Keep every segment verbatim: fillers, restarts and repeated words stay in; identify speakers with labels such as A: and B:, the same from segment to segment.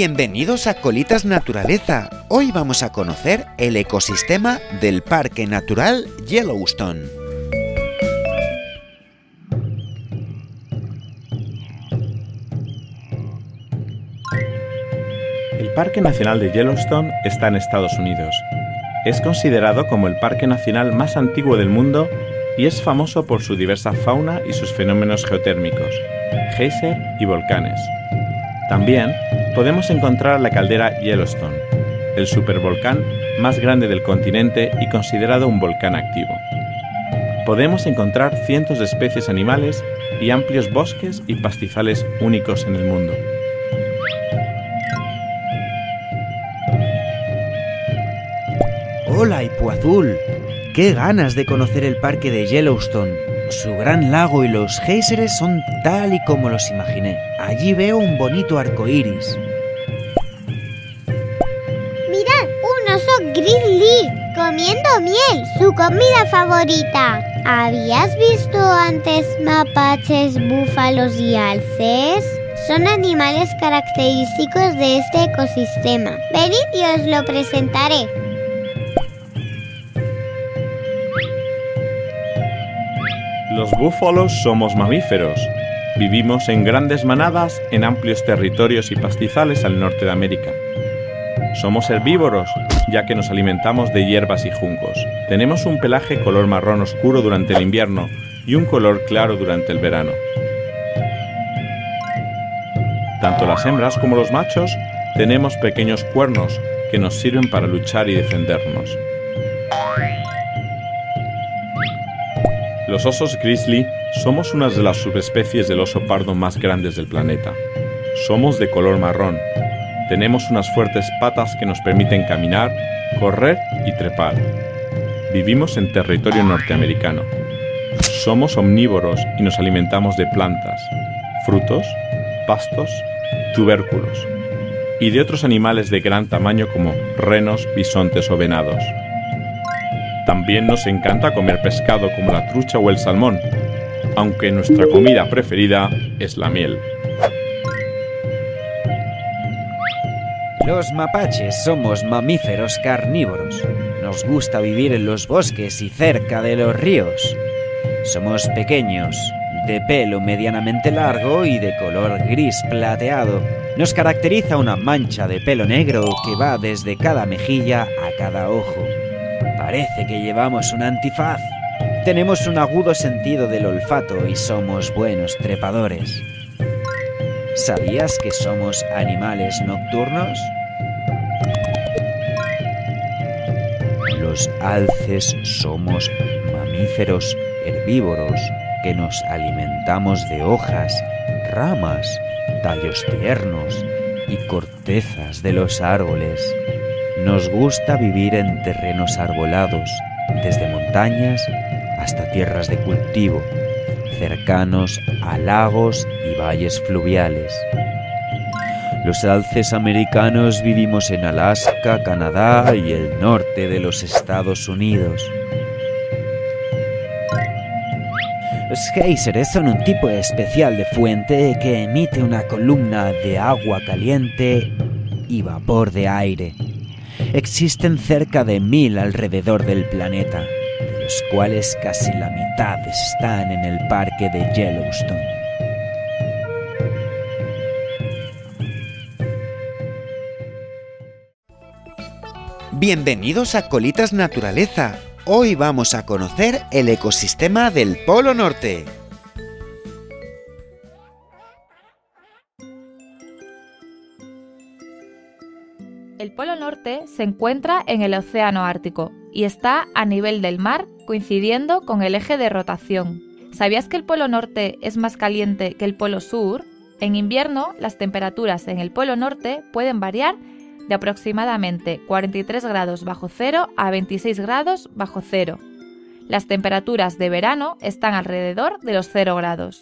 A: Bienvenidos a Colitas Naturaleza. Hoy vamos a conocer el ecosistema del Parque Natural Yellowstone.
B: El Parque Nacional de Yellowstone está en Estados Unidos. Es considerado como el parque nacional más antiguo del mundo y es famoso por su diversa fauna y sus fenómenos geotérmicos, geyser y volcanes. También podemos encontrar la caldera Yellowstone, el supervolcán más grande del continente y considerado un volcán activo. Podemos encontrar cientos de especies animales y amplios bosques y pastizales únicos en el mundo.
A: Hola, Hipo Azul. ¡Qué ganas de conocer el parque de Yellowstone! Su gran lago y los géiseres son tal y como los imaginé. Allí veo un bonito arco iris.
C: ¡Mirad! ¡Un oso grizzly! ¡Comiendo miel! ¡Su comida favorita! ¿Habías visto antes mapaches, búfalos y alces? Son animales característicos de este ecosistema. Venid y os lo presentaré.
B: Los búfalos somos mamíferos. Vivimos en grandes manadas en amplios territorios y pastizales al norte de América. Somos herbívoros, ya que nos alimentamos de hierbas y juncos. Tenemos un pelaje color marrón oscuro durante el invierno y un color claro durante el verano. Tanto las hembras como los machos tenemos pequeños cuernos que nos sirven para luchar y defendernos. Los osos grizzly somos una de las subespecies del oso pardo más grandes del planeta. Somos de color marrón. Tenemos unas fuertes patas que nos permiten caminar, correr y trepar. Vivimos en territorio norteamericano. Somos omnívoros y nos alimentamos de plantas, frutos, pastos, tubérculos y de otros animales de gran tamaño como renos, bisontes o venados. También nos encanta comer pescado como la trucha o el salmón, aunque nuestra comida preferida es la miel.
A: Los mapaches somos mamíferos carnívoros. Nos gusta vivir en los bosques y cerca de los ríos. Somos pequeños, de pelo medianamente largo y de color gris plateado. Nos caracteriza una mancha de pelo negro que va desde cada mejilla a cada ojo. Parece que llevamos un antifaz. Tenemos un agudo sentido del olfato y somos buenos trepadores. ¿Sabías que somos animales nocturnos? Los alces somos mamíferos herbívoros que nos alimentamos de hojas, ramas, tallos tiernos y cortezas de los árboles. Nos gusta vivir en terrenos arbolados, desde montañas hasta tierras de cultivo, cercanos a lagos y valles fluviales. Los alces americanos vivimos en Alaska, Canadá y el norte de los Estados Unidos. Los géiseres son un tipo especial de fuente que emite una columna de agua caliente y vapor de aire. Existen cerca de mil alrededor del planeta, de los cuales casi la mitad están en el parque de Yellowstone. Bienvenidos a Colitas Naturaleza. Hoy vamos a conocer el ecosistema del Polo Norte.
D: El Polo Norte se encuentra en el Océano Ártico y está a nivel del mar, coincidiendo con el eje de rotación. ¿Sabías que el Polo Norte es más caliente que el Polo Sur? En invierno, las temperaturas en el Polo Norte pueden variar de aproximadamente cuarenta y tres grados bajo cero a veintiséis grados bajo cero. Las temperaturas de verano están alrededor de los cero grados.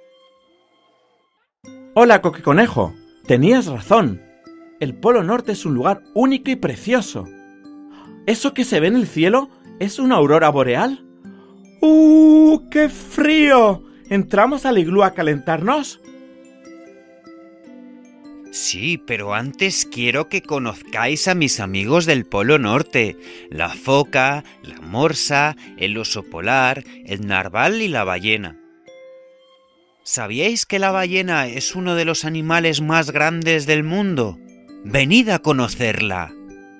B: Hola, Coquiconejo. Tenías razón. El Polo Norte es un lugar único y precioso. ¿Eso que se ve en el cielo es una aurora boreal? ¡Uh, qué frío! ¿Entramos al iglú a calentarnos?
A: Sí, pero antes quiero que conozcáis a mis amigos del Polo Norte, la foca, la morsa, el oso polar, el narval y la ballena. ¿Sabíais que la ballena es uno de los animales más grandes del mundo? ¡Venid a conocerla!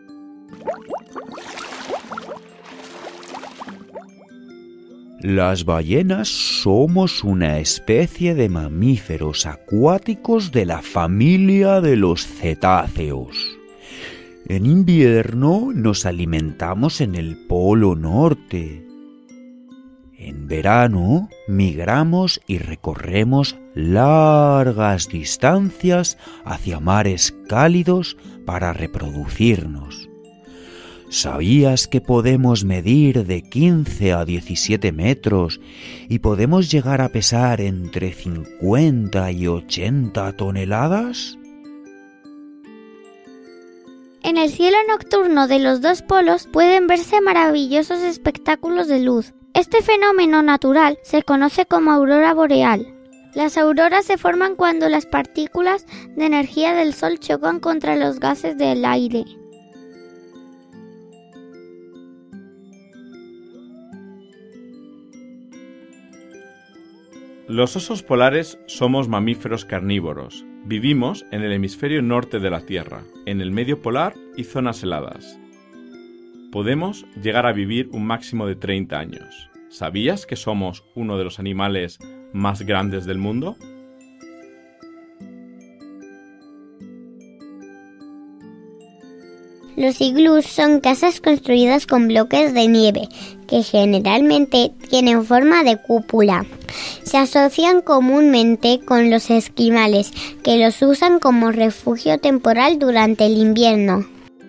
A: Las ballenas somos una especie de mamíferos acuáticos de la familia de los cetáceos. En invierno nos alimentamos en el Polo Norte. En verano migramos y recorremos largas distancias hacia mares cálidos para reproducirnos. ¿Sabías que podemos medir de quince a diecisiete metros y podemos llegar a pesar entre cincuenta y ochenta toneladas?
C: En el cielo nocturno de los dos polos pueden verse maravillosos espectáculos de luz. Este fenómeno natural se conoce como aurora boreal. Las auroras se forman cuando las partículas de energía del sol chocan contra los gases del aire.
B: Los osos polares somos mamíferos carnívoros. Vivimos en el hemisferio norte de la Tierra, en el medio polar y zonas heladas. Podemos llegar a vivir un máximo de treinta años. ¿Sabías que somos uno de los animales más grandes del mundo?
C: Los iglús son casas construidas con bloques de nieve, que generalmente tienen forma de cúpula. Se asocian comúnmente con los esquimales, que los usan como refugio temporal durante el invierno.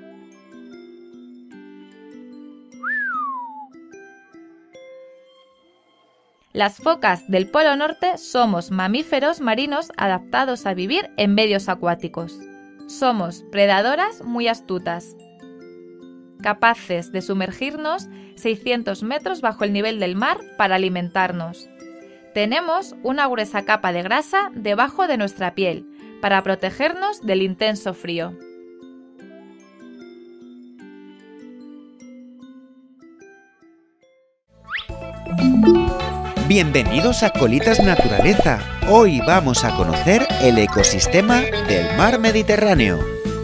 D: Las focas del Polo Norte somos mamíferos marinos adaptados a vivir en medios acuáticos. Somos predadoras muy astutas, capaces de sumergirnos seiscientos metros bajo el nivel del mar para alimentarnos. Tenemos una gruesa capa de grasa debajo de nuestra piel para protegernos del intenso frío.
A: Bienvenidos a Colitas Naturaleza. Hoy vamos a conocer el ecosistema del mar Mediterráneo.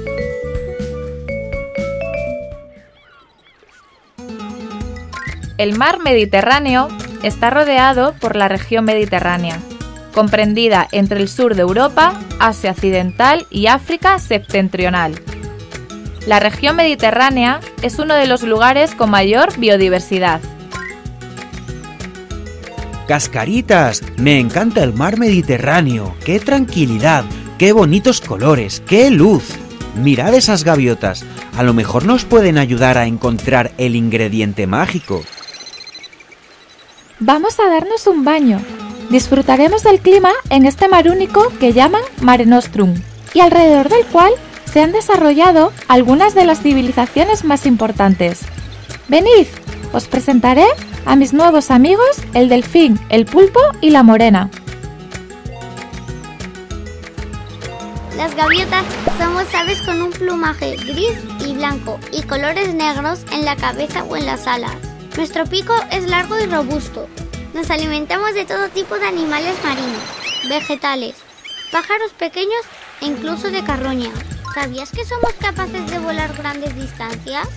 D: El mar Mediterráneo está rodeado por la región mediterránea, comprendida entre el sur de Europa, Asia Occidental y África septentrional. La región mediterránea es uno de los lugares con mayor biodiversidad.
A: Cascaritas, me encanta el mar Mediterráneo. ¡Qué tranquilidad! ¡Qué bonitos colores! ¡Qué luz! Mirad esas gaviotas. A lo mejor nos pueden ayudar a encontrar el ingrediente mágico.
D: Vamos a darnos un baño. Disfrutaremos del clima en este mar único que llaman Mare Nostrum y alrededor del cual se han desarrollado algunas de las civilizaciones más importantes. Venid, os presentaré a mis nuevos amigos, el delfín, el pulpo y la morena.
C: Las gaviotas somos aves con un plumaje gris y blanco y colores negros en la cabeza o en las alas. Nuestro pico es largo y robusto. Nos alimentamos de todo tipo de animales marinos, vegetales, pájaros pequeños e incluso de carroña. ¿Sabías que somos capaces de volar grandes distancias?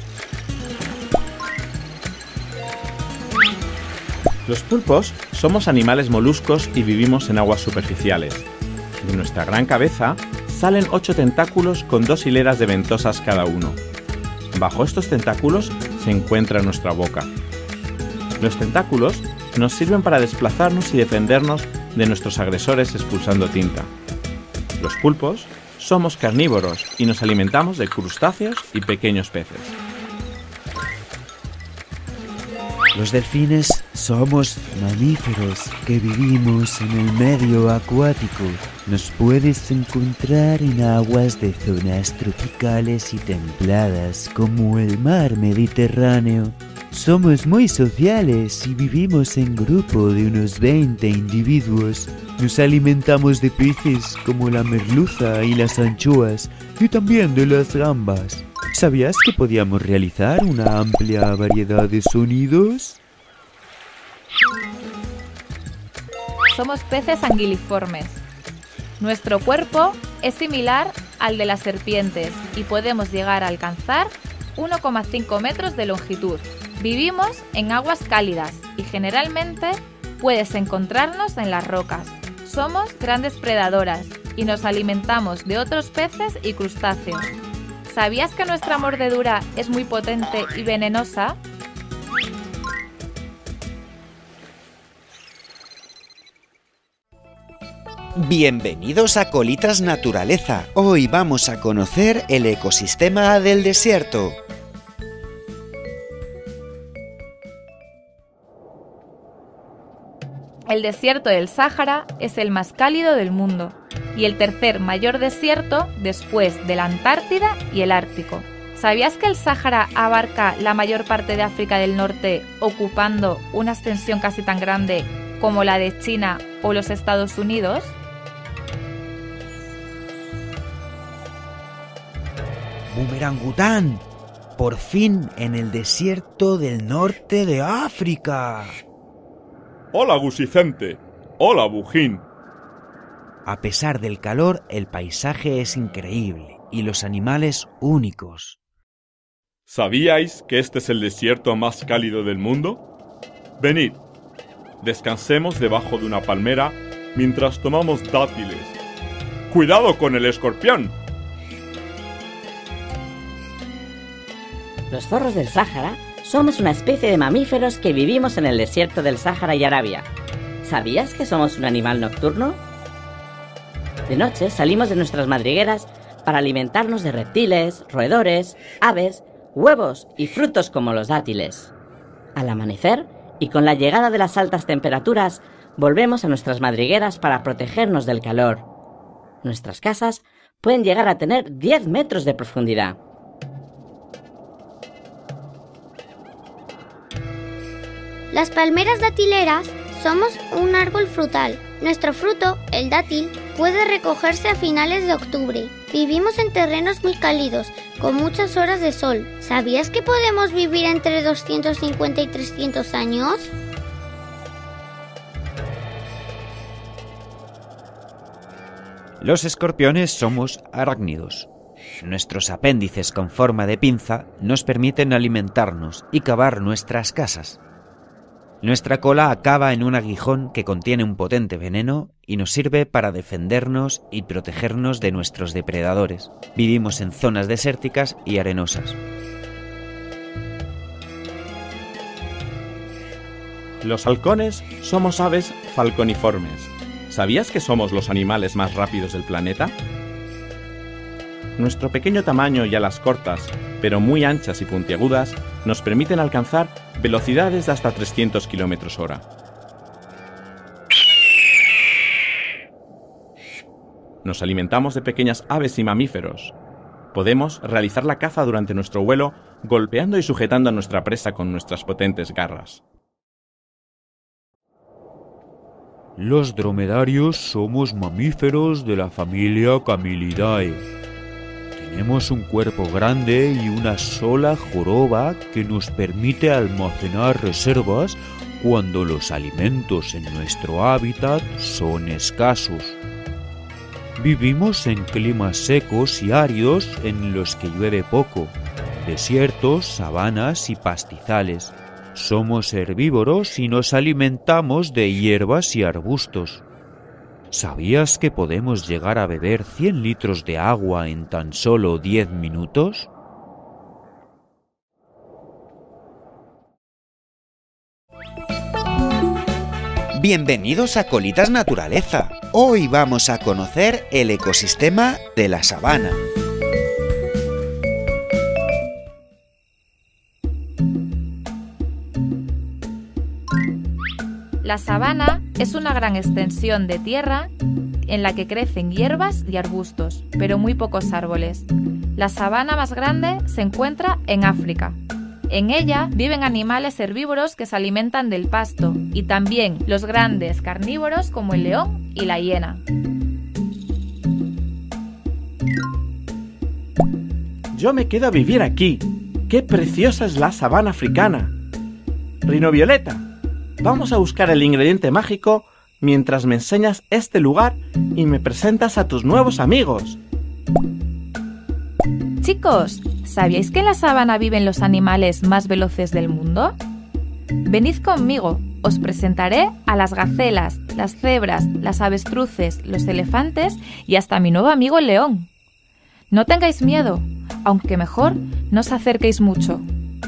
B: Los pulpos somos animales moluscos y vivimos en aguas superficiales. De nuestra gran cabeza salen ocho tentáculos con dos hileras de ventosas cada uno. Bajo estos tentáculos se encuentra nuestra boca. Los tentáculos nos sirven para desplazarnos y defendernos de nuestros agresores expulsando tinta. Los pulpos somos carnívoros y nos alimentamos de crustáceos y pequeños peces.
A: Los delfines somos mamíferos que vivimos en el medio acuático. Nos puedes encontrar en aguas de zonas tropicales y templadas como el mar Mediterráneo. Somos muy sociales y vivimos en grupo de unos veinte individuos. Nos alimentamos de peces como la merluza y las anchoas y también de las gambas. ¿Sabías que podíamos realizar una amplia variedad de sonidos?
D: Somos peces anguiliformes. Nuestro cuerpo es similar al de las serpientes y podemos llegar a alcanzar uno coma cinco metros de longitud. Vivimos en aguas cálidas y generalmente puedes encontrarnos en las rocas. Somos grandes predadoras y nos alimentamos de otros peces y crustáceos. ¿Sabías que nuestra mordedura es muy potente y venenosa?
E: Bienvenidos a Colitas Naturaleza. Hoy vamos a conocer el ecosistema del desierto.
D: El desierto del Sáhara es el más cálido del mundo y el tercer mayor desierto después de la Antártida y el Ártico. ¿Sabías que el Sáhara abarca la mayor parte de África del Norte, ocupando una extensión casi tan grande como la de China o los Estados Unidos?
E: ¡Bumerangután! Por fin en el desierto del norte de África.
B: Hola, Gusicente. Hola, Bujín.
E: A pesar del calor, el paisaje es increíble y los animales únicos.
B: ¿Sabíais que este es el desierto más cálido del mundo? Venid, descansemos debajo de una palmera mientras tomamos dátiles. ¡Cuidado con el escorpión!
F: Los zorros del Sáhara somos una especie de mamíferos que vivimos en el desierto del Sáhara y Arabia. ¿Sabías que somos un animal nocturno? De noche salimos de nuestras madrigueras para alimentarnos de reptiles, roedores, aves, huevos y frutos como los dátiles. Al amanecer, y con la llegada de las altas temperaturas, volvemos a nuestras madrigueras para protegernos del calor. Nuestras casas pueden llegar a tener diez metros de profundidad.
C: Las palmeras datileras somos un árbol frutal. Nuestro fruto, el dátil, puede recogerse a finales de octubre. Vivimos en terrenos muy cálidos, con muchas horas de sol. ¿Sabías que podemos vivir entre doscientos cincuenta y trescientos años?
A: Los escorpiones somos arácnidos. Nuestros apéndices con forma de pinza nos permiten alimentarnos y cavar nuestras casas. Nuestra cola acaba en un aguijón que contiene un potente veneno y nos sirve para defendernos y protegernos de nuestros depredadores. Vivimos en zonas desérticas y arenosas.
B: Los halcones somos aves falconiformes. ¿Sabías que somos los animales más rápidos del planeta? Nuestro pequeño tamaño y alas cortas, pero muy anchas y puntiagudas, nos permiten alcanzar velocidades de hasta trescientos kilómetros hora. Nos alimentamos de pequeñas aves y mamíferos. Podemos realizar la caza durante nuestro vuelo golpeando y sujetando a nuestra presa con nuestras potentes garras.
G: Los dromedarios somos mamíferos de la familia Camelidae. Tenemos un cuerpo grande y una sola joroba que nos permite almacenar reservas cuando los alimentos en nuestro hábitat son escasos. Vivimos en climas secos y áridos en los que llueve poco, desiertos, sabanas y pastizales. Somos herbívoros y nos alimentamos de hierbas y arbustos. ¿Sabías que podemos llegar a beber cien litros de agua en tan solo diez minutos?
E: Bienvenidos a Colitas Naturaleza. Hoy vamos a conocer el ecosistema de la sabana.
D: La sabana es una gran extensión de tierra en la que crecen hierbas y arbustos, pero muy pocos árboles. La sabana más grande se encuentra en África. En ella viven animales herbívoros que se alimentan del pasto y también los grandes carnívoros como el león y la hiena.
H: Yo me quedo a vivir aquí. ¡Qué preciosa es la sabana africana! Rino Violeta, vamos a buscar el ingrediente mágico mientras me enseñas este lugar y me presentas a tus nuevos amigos.
D: Chicos, ¿sabíais que en la sabana viven los animales más veloces del mundo? Venid conmigo, os presentaré a las gacelas, las cebras, las avestruces, los elefantes y hasta mi nuevo amigo el león. No tengáis miedo, aunque mejor no os acerquéis mucho.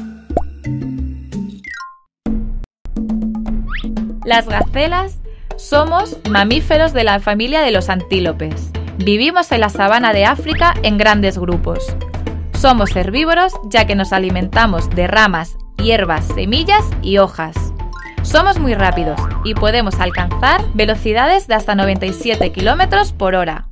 D: Las gacelas somos mamíferos de la familia de los antílopes. Vivimos en la sabana de África en grandes grupos. Somos herbívoros ya que nos alimentamos de ramas, hierbas, semillas y hojas. Somos muy rápidos y podemos alcanzar velocidades de hasta noventa y siete kilómetros por hora.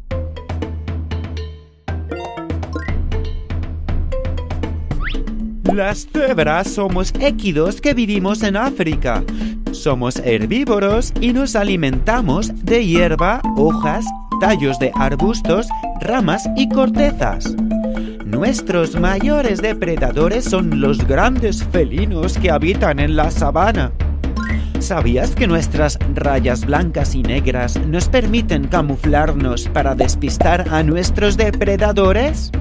E: Las cebras somos équidos que vivimos en África. Somos herbívoros y nos alimentamos de hierba, hojas, tallos de arbustos, ramas y cortezas. Nuestros mayores depredadores son los grandes felinos que habitan en la sabana. ¿Sabías que nuestras rayas blancas y negras nos permiten camuflarnos para despistar a nuestros depredadores?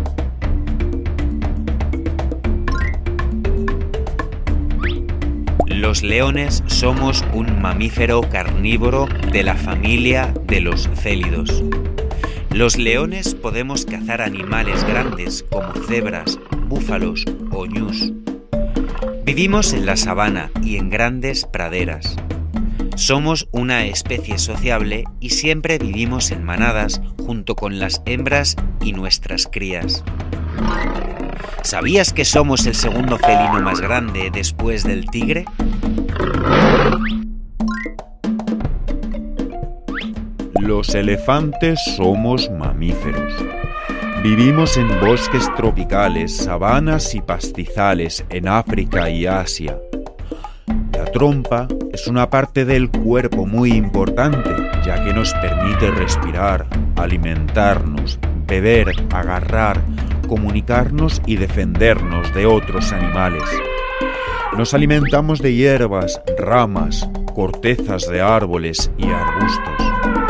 A: Los leones somos un mamífero carnívoro de la familia de los célidos. Los leones podemos cazar animales grandes como cebras, búfalos o ñus. Vivimos en la sabana y en grandes praderas. Somos una especie sociable y siempre vivimos en manadas junto con las hembras y nuestras crías. ¿Sabías que somos el segundo felino más grande después del tigre?
G: Los elefantes somos mamíferos. Vivimos en bosques tropicales, sabanas y pastizales en África y Asia. La trompa es una parte del cuerpo muy importante, ya que nos permite respirar, alimentarnos, beber, agarrar, comunicarnos y defendernos de otros animales. Nos alimentamos de hierbas, ramas, cortezas de árboles y arbustos.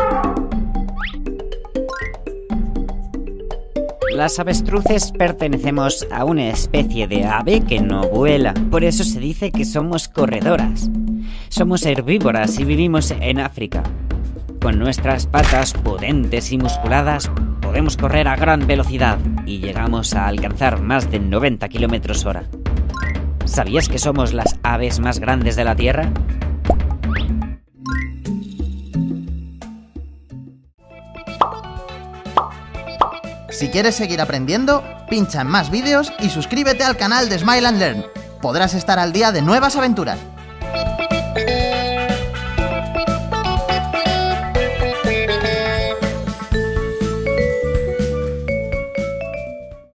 I: Las avestruces pertenecemos a una especie de ave que no vuela, por eso se dice que somos corredoras. Somos herbívoras y vivimos en África. Con nuestras patas potentes y musculadas podemos correr a gran velocidad y llegamos a alcanzar más de noventa kilómetros hora. ¿Sabías que somos las aves más grandes de la Tierra?
J: Si quieres seguir aprendiendo, pincha en más vídeos y suscríbete al canal de Smile and Learn. Podrás estar al día de nuevas aventuras.